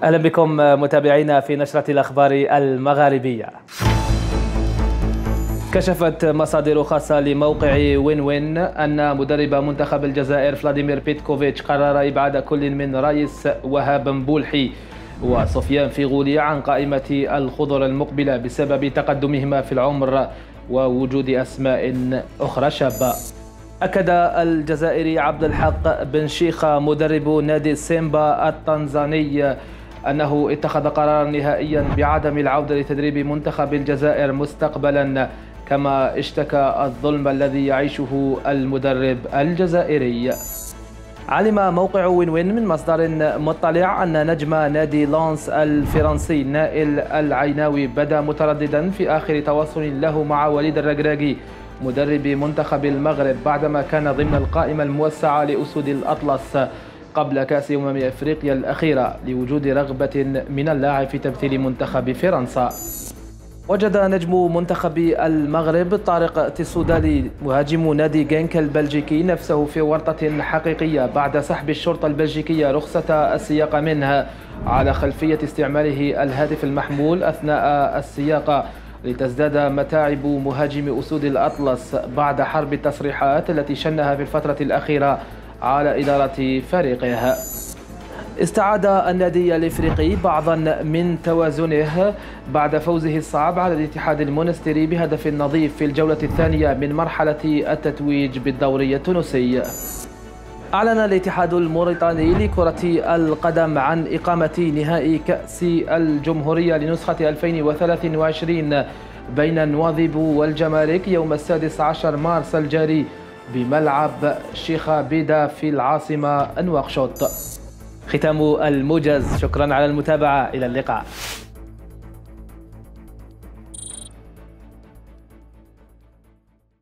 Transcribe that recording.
أهلا بكم متابعينا في نشرة الأخبار المغاربية. كشفت مصادر خاصة لموقع وين وين أن مدرب منتخب الجزائر فلاديمير بيتكوفيتش قرر إبعاد كل من رئيس وهاب مبولحي وسفيان فيغولي عن قائمة الخضر المقبلة بسبب تقدمهما في العمر ووجود أسماء أخرى شابة. أكد الجزائري عبد الحق بن شيخة مدرب نادي سيمبا التنزاني أنه اتخذ قرارا نهائيا بعدم العودة لتدريب منتخب الجزائر مستقبلا، كما اشتكى الظلم الذي يعيشه المدرب الجزائري. علم موقع وين وين من مصدر مطلع أن نجم نادي لانس الفرنسي نائل العيناوي بدا مترددا في آخر تواصل له مع وليد الركراكي مدرب منتخب المغرب بعدما كان ضمن القائمة الموسعة لأسود الأطلس قبل كأس أفريقيا الأخيرة لوجود رغبة من اللاعب في تمثيل منتخب فرنسا. وجد نجم منتخب المغرب طارق تيسودالي مهاجم نادي جينك البلجيكي نفسه في ورطة حقيقية بعد سحب الشرطة البلجيكية رخصة السياقة منها على خلفية استعماله الهاتف المحمول أثناء السياقة، لتزداد متاعب مهاجم أسود الأطلس بعد حرب التصريحات التي شنها في الفترة الأخيرة على إدارة فريقه. استعاد النادي الإفريقي بعضا من توازنه بعد فوزه الصعب على الاتحاد المونستيري بهدف نظيف في الجولة الثانية من مرحلة التتويج بالدوري التونسي. أعلن الاتحاد الموريتاني لكرة القدم عن إقامة نهائي كأس الجمهورية لنسخة 2023 بين نواظب والجمارك يوم 16 مارس الجاري بملعب شيخا بيدا في العاصمة نواكشوط. ختام الموجز، شكرا على المتابعة، إلى اللقاء.